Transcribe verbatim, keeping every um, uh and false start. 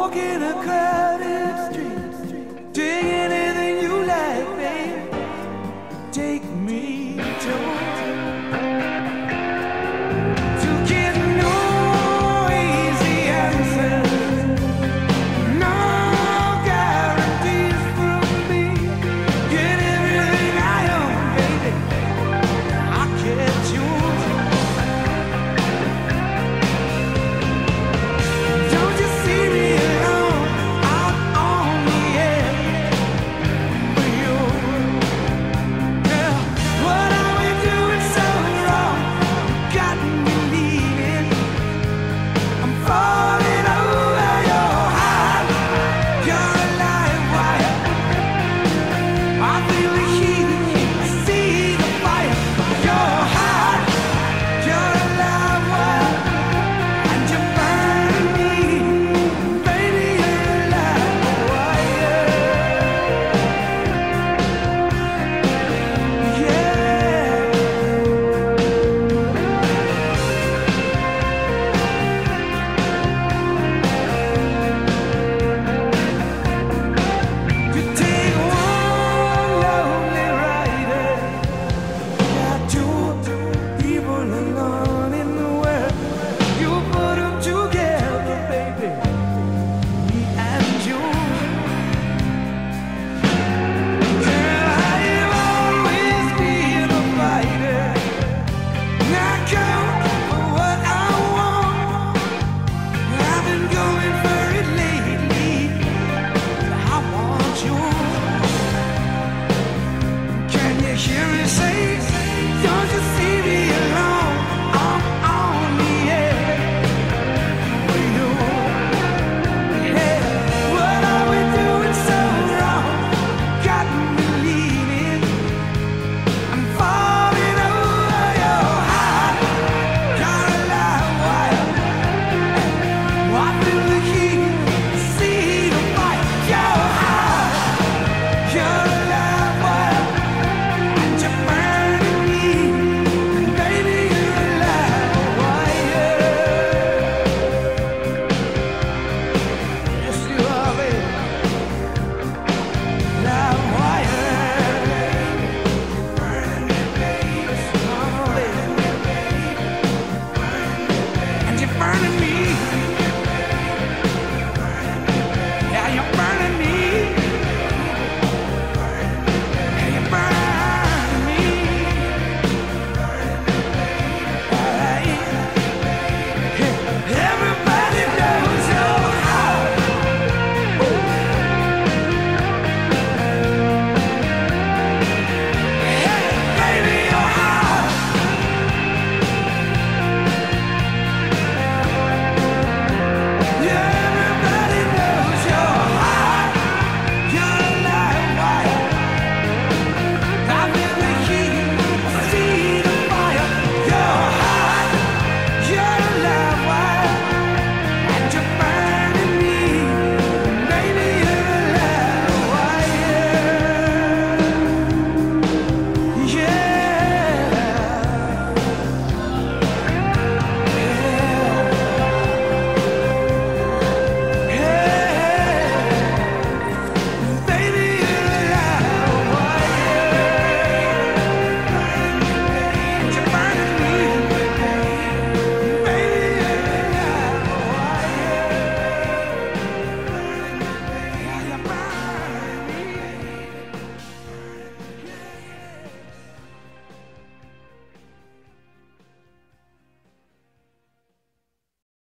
walking a crowded street. Take anything you like, baby. Take me to, to get no easy answers, no guarantees from me. Get everything I own, baby. I can't choose. Don't you see me alone out on the edge with you? Girl, what are we doing so wrong? Got me leaving. I'm falling over your heart. You're a live wire. I feel the heat, I see the fire. Your heart, you're a live wire, and you burn me, baby. You're a live wire. Yeah. You take one lonely rider, got two people alone in the world. You put them together, baby, me and you. Girl, I've always been a fighter, not going for what I want. I've been going for it lately. I want you. Can you hear me say, don't you see me alone? I'm on the edge with you. Hey, what are we doing so wrong? Got me leaving. I'm falling over your heart. You're a live wire. I feel